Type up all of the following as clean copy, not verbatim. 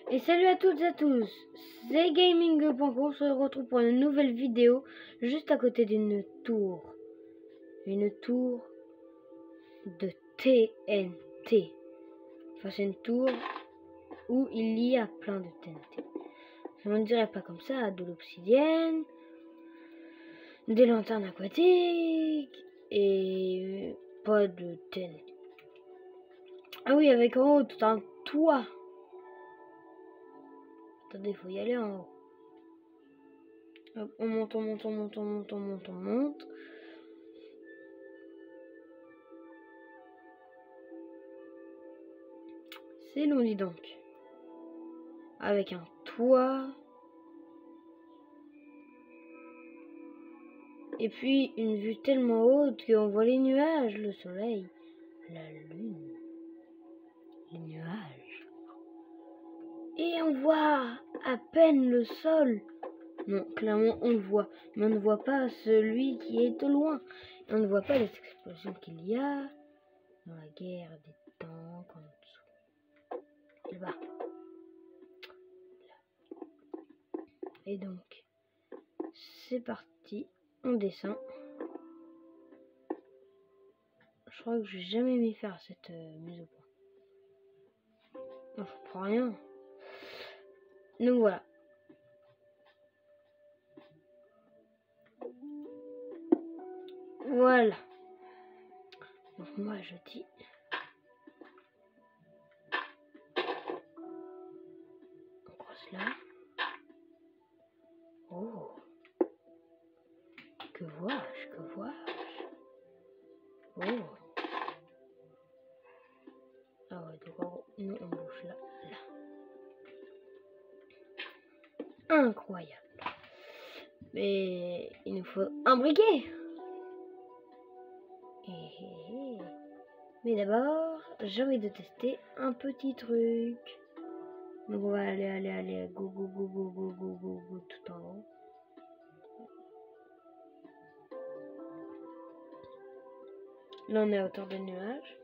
Et salut à toutes et à tous, c'est Gaming.com, on se retrouve pour une nouvelle vidéo juste à côté d'une tour. Une tour de TNT. Enfin c'est une tour où il y a plein de TNT. On ne dirait pas comme ça, de l'obsidienne, des lanternes aquatiques et pas de TNT. Ah oui, avec en haut tout un toit. Attendez, il faut y aller en haut. Hop, on monte, on monte, on monte, on monte, on monte, on monte. C'est long, dis donc. Avec un toit. Et puis une vue tellement haute qu'on voit les nuages, le soleil, la lune, les nuages. Et on voit à peine le sol. Non, clairement on le voit, mais on ne voit pas celui qui est au loin. Et on ne voit pas les explosions qu'il y a dans la guerre des tanks en dessous. Et là. Et donc, c'est parti, on descend. Je crois que je vais jamais m'y faire cette mise au point. Non, je comprends rien. Donc voilà. Voilà. Donc moi je dis. On croise là. Oh. Que vois-je? Que vois-je? Oh. Ah ouais, donc en gros, nous on bouge là. Là. Incroyable. Mais il nous faut un briquet. Mais d'abord, j'ai envie de tester un petit truc. Donc on va aller, go, go, go, go, go, go, go, go, tout en haut. Là on est à hauteur des nuages.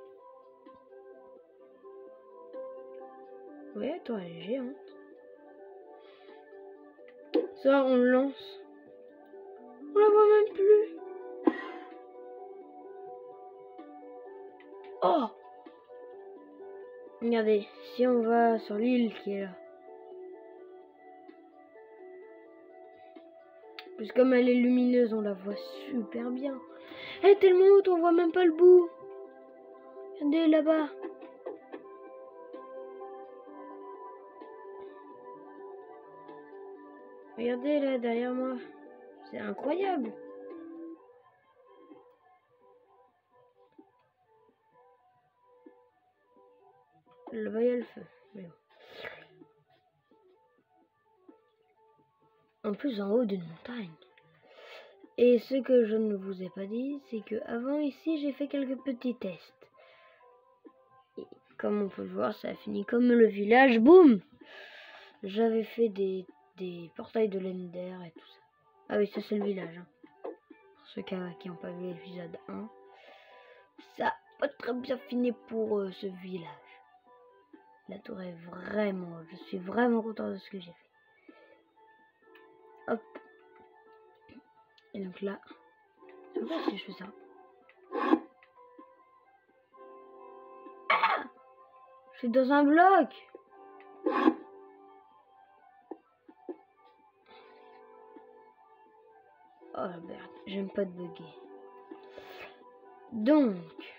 Ouais, toi elle est géante. Ça on le lance. On la voit même plus. Oh! Regardez, si on va sur l'île qui est là. Parce que comme elle est lumineuse, on la voit super bien. Elle est tellement haute, on voit même pas le bout. Regardez là-bas. Regardez là derrière moi. C'est incroyable. Là-bas il y a le feu. Mais bon. En plus en haut d'une montagne. Et ce que je ne vous ai pas dit, c'est que avant ici j'ai fait quelques petits tests. Et comme on peut le voir, ça a fini comme le village. Boum! J'avais fait des portails de l'Ender et tout ça. Ah oui, ça c'est le village. Hein. Pour ceux qui n'ont pas vu l'épisode 1. Ça a pas très bien fini pour ce village. La tour est vraiment... Je suis vraiment content de ce que j'ai fait. Hop. Et donc là... Je sais pas si je fais ça. Ah, je suis dans un bloc. Oh merde, j'aime pas de bugger. Donc...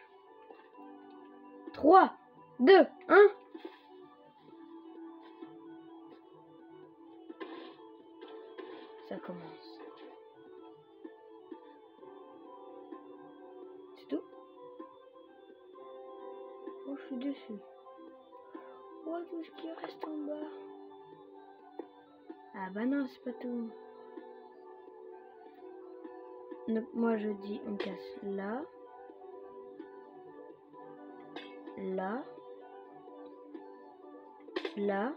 3, 2, 1... Ça commence. C'est tout. Oh, je suis dessus. Oh, tout ce qui reste en bas. Ah bah non, c'est pas tout. Donc moi je dis on casse là. Là. Là.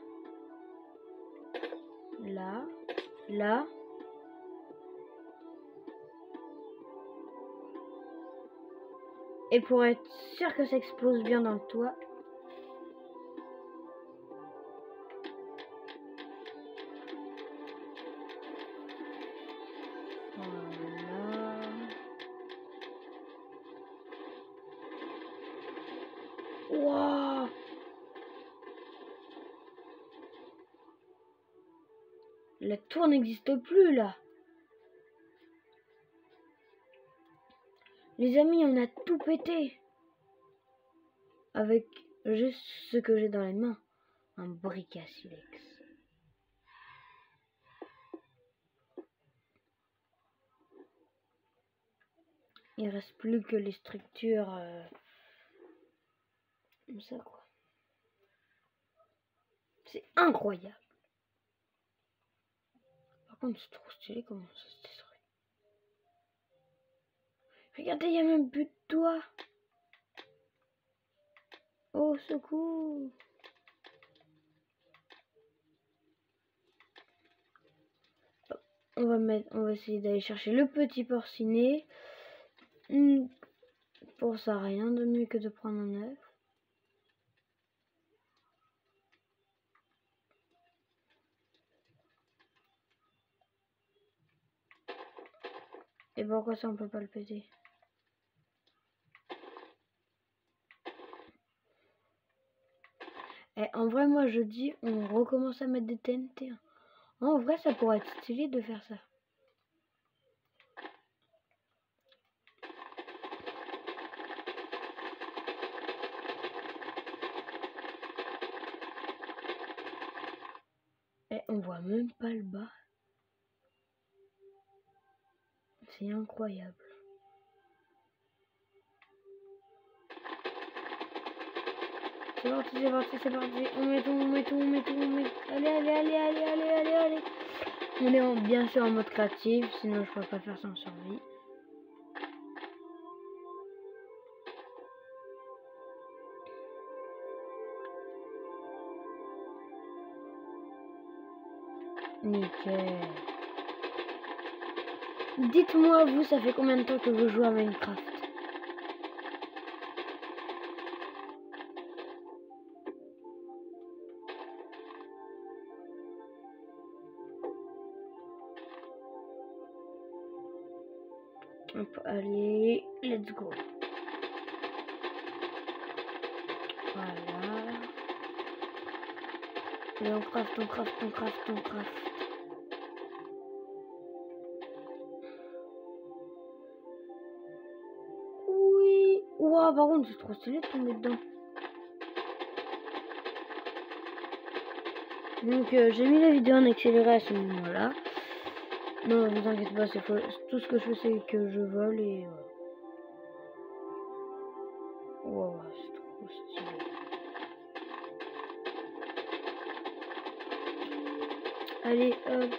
Là. Là. Et pour être sûr que ça explose bien dans le toit. La tour n'existe plus là. Les amis, on a tout pété. Avec juste ce que j'ai dans les mains. Un briquet à silex. Il reste plus que les structures comme ça quoi. C'est incroyable. Par contre c'est trop stylé comment ça se détruit. Regardez, il n'y a même plus de toit. Oh secours. On va essayer d'aller chercher le petit porcinet. Pour ça, rien de mieux que de prendre un œuf. Et pourquoi ça on peut pas le péter? Et en vrai, moi je dis, on recommence à mettre des TNT. En vrai, ça pourrait être stylé de faire ça. Et on voit même pas le bas. C'est incroyable. C'est parti, c'est parti, c'est parti. On met tout, on met tout, on met tout, on met... Allez, allez, allez, allez, allez, allez, allez. On est bien sûr en mode créatif, sinon je pourrais pas faire ça en survie. Nickel. Dites-moi, vous, ça fait combien de temps que vous jouez à Minecraft? Hop, allez, let's go. Voilà. Et on craft, on craft, on craft, on craft. Oui. Ouah, par contre, c'est trop stylé de tomber dedans. Donc, j'ai mis la vidéo en accéléré à ce moment-là. Non, vous inquiétez pas, c'est tout ce que je fais, c'est que je vole et voilà. Wow, c'est trop stylé. Allez, hop.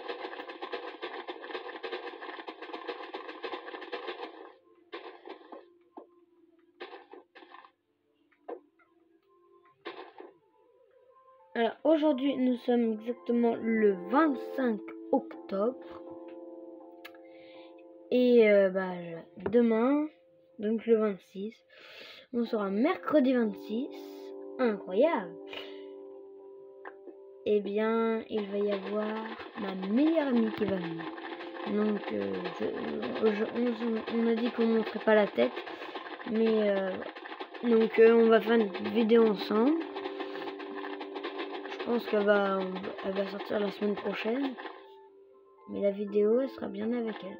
Alors, aujourd'hui, nous sommes exactement le 25 octobre. Et demain, donc le 26, on sera mercredi 26. Incroyable. Eh bien, il va y avoir ma meilleure amie qui va venir. Donc, on a dit qu'on ne montrait pas la tête. Mais, donc, on va faire une vidéo ensemble. Je pense qu'elle va sortir la semaine prochaine. Mais la vidéo, elle sera bien avec elle.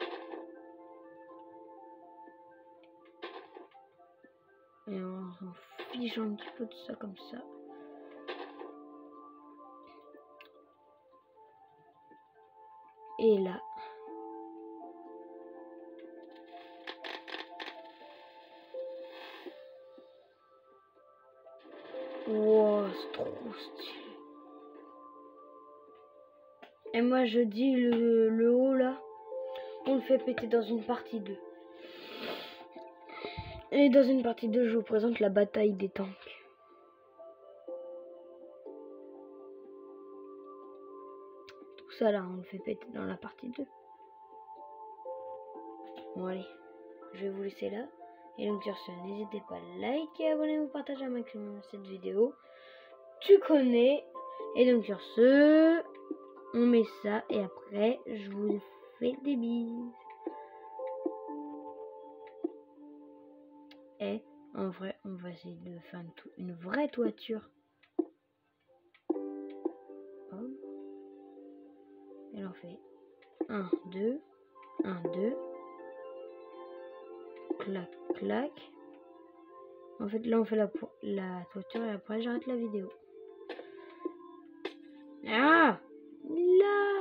Et on s'en fiche un petit peu de ça comme ça. Et là. Wow, c'est trop stylé. Et moi je dis le haut là, on le fait péter dans une partie 2. Et dans une partie 2, je vous présente la bataille des tanks. Tout ça là, on le fait péter dans la partie 2. Bon allez, je vais vous laisser là. Et donc sur ce, n'hésitez pas à liker, abonnez-vous, partager un maximum cette vidéo. Tu connais. Et donc sur ce, on met ça et après, je vous fais des bises. Et en vrai, on va essayer de faire une vraie toiture. Oh. 1, 2. 1, 2. Clac, clac. En fait, là, on fait la toiture et après, j'arrête la vidéo. Ah! Là!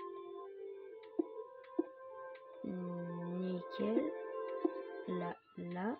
Nickel. Là, là.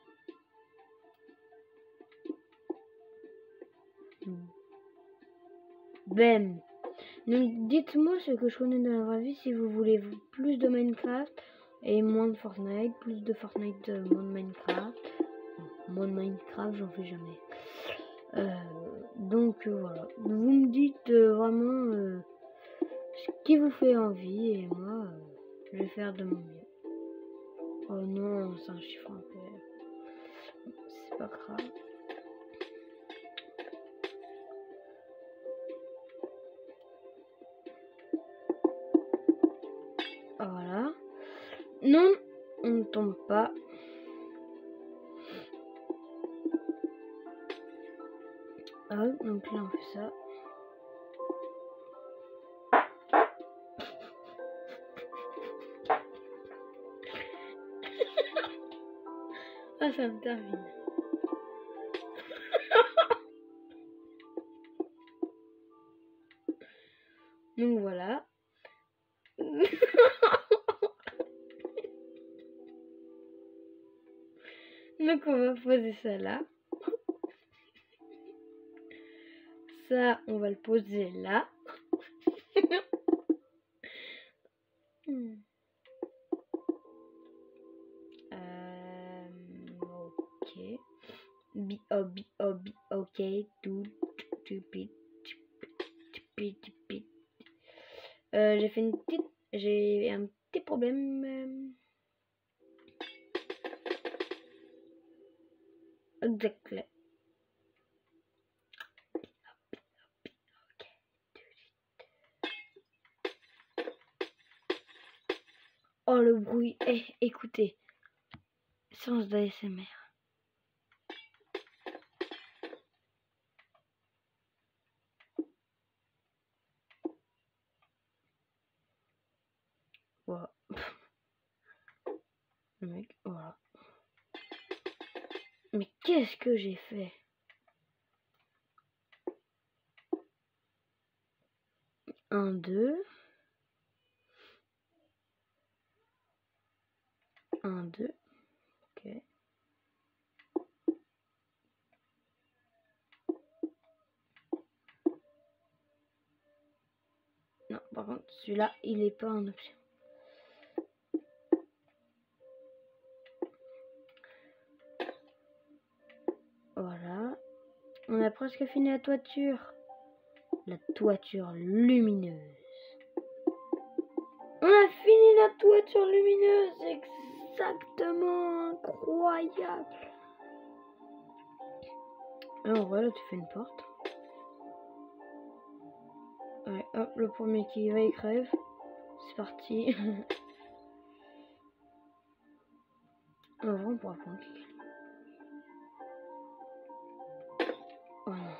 Bam! Donc, dites-moi ce que je connais dans la vraie vie si vous voulez plus de Minecraft et moins de Fortnite, plus de Fortnite, moins de Minecraft. Moins de Minecraft, j'en fais jamais. Donc voilà, vous me dites vraiment ce qui vous fait envie et moi je vais faire de mon mieux. Oh non, c'est un chiffre impair. C'est pas grave. Voilà. Non, on ne tombe pas. Hop, donc là on fait ça. Ah, ça me termine. Donc voilà. Donc on va poser ça là. Ça, on va le poser là. Ok. Ok. J'ai fait une petite. J'ai un petit problème. Exactement. Oh le bruit, écoutez, séance d'ASMR. Voilà. Le mec, voilà. Mais qu'est-ce que j'ai fait? Un, deux. 1, 2. Ok. Non, par contre, celui-là, il est pas en option. Voilà. On a presque fini la toiture. La toiture lumineuse. On a fini la toiture lumineuse. Exactement. Incroyable. Alors voilà, tu fais une porte. Ouais, hop, le premier qui va, il crève. C'est parti. En vrai, on pourra prendre quelqu'un. Oh non.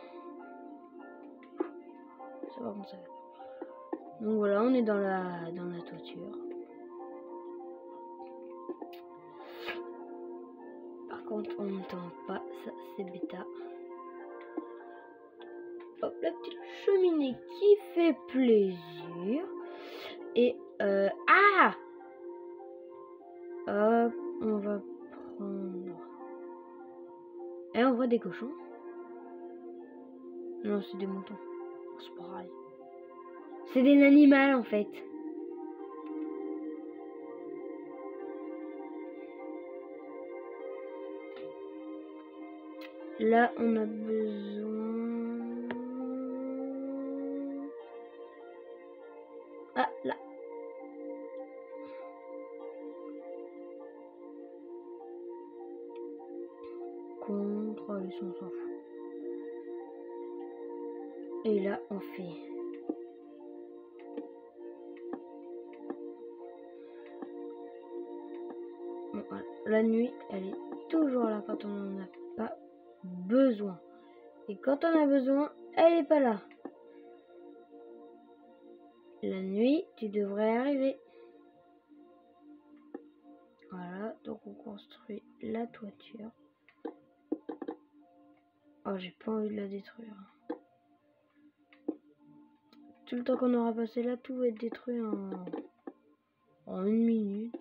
Ça va comme ça. Donc voilà, on est dans la toiture. Par contre, on n'entend pas, ça c'est bêta. Hop, la petite cheminée qui fait plaisir. Et ah! Hop, on va prendre. Et on voit des cochons. Non, c'est des moutons. C'est pareil. C'est des animaux en fait. Là, on a besoin. Ah, là. Contrôle, on s'en fout. Et là, on fait. Bon, voilà. La nuit, elle est toujours là quand on n'en a pas besoin. Et quand on a besoin, elle est pas là. La nuit, tu devrais arriver. Voilà, donc on construit la toiture. Oh, j'ai pas envie de la détruire. Tout le temps qu'on aura passé là, tout va être détruit en 1 minute.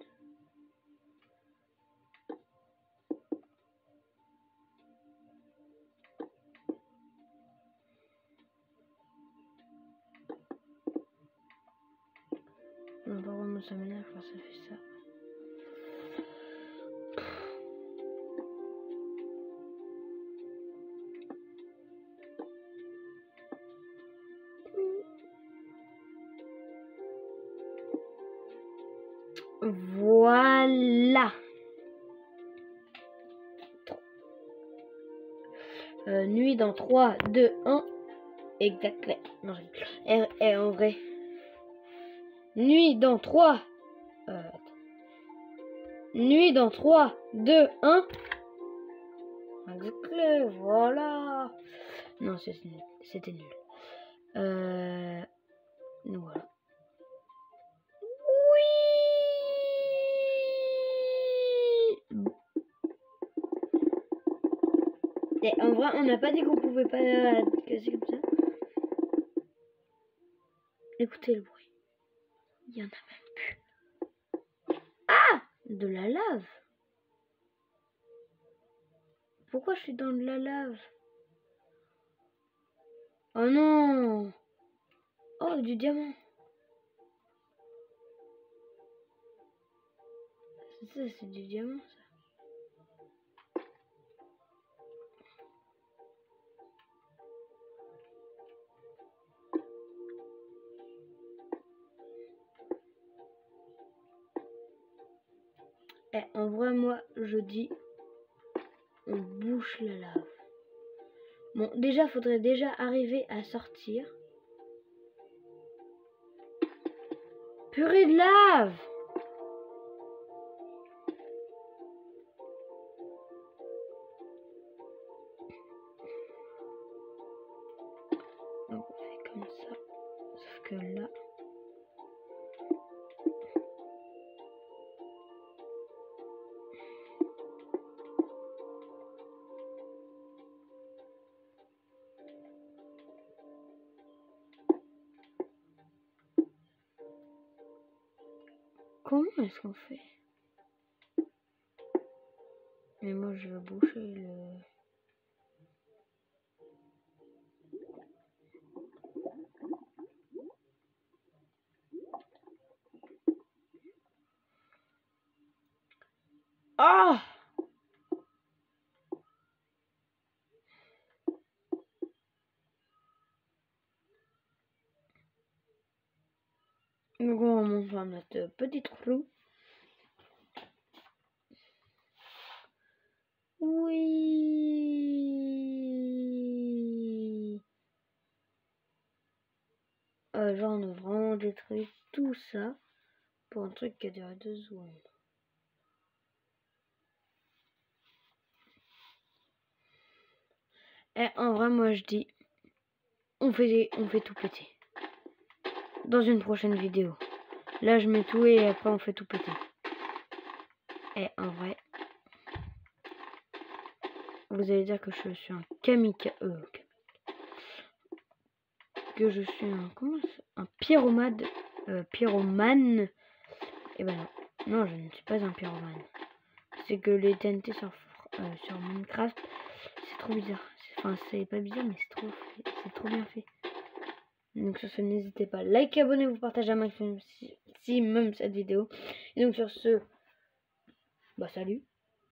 Non, par contre, ça m'énerve quand ça fait ça. Voilà. Nuit dans 3, 2, 1. Exact. Non, et en vrai. Nuit dans 3. Nuit dans 3, 2, 1. Exact. Voilà. Non, c'était nul. Donc voilà. Oui. Et en vrai, on n'a pas dit qu'on pouvait pas casser comme ça. Écoutez le bruit. Il y en a même plus. Ah! De la lave. Pourquoi je suis dans de la lave? Oh non! Oh, du diamant. Ça, c'est du diamant, ça. Eh, en vrai, moi, je dis, on bouche la lave. Bon, déjà, faudrait déjà arriver à sortir. Purée de lave! Donc, on fait comme ça. Sauf que là... Comment est-ce qu'on fait? Mais moi, je veux boucher le... Ah! Donc on remonte à notre petit trou. Oui. Genre on a vraiment détruit tout ça pour un truc qui a duré 2 secondes. Et en vrai, moi je dis, on fait tout péter. Dans une prochaine vidéo. Là je mets tout et après on fait tout péter. Et en vrai, vous allez dire que je suis un kamikaze. Que je suis un... Comment ça? Un pyromane. Pyromane. Et ben non. Non, je ne suis pas un pyromane. C'est que les TNT sur Minecraft, c'est trop bizarre. Enfin, c'est pas bizarre, mais c'est trop bien fait. Donc sur ce, n'hésitez pas à liker, abonnez-vous, partagez un maximum si même cette vidéo. Et donc sur ce, bah salut.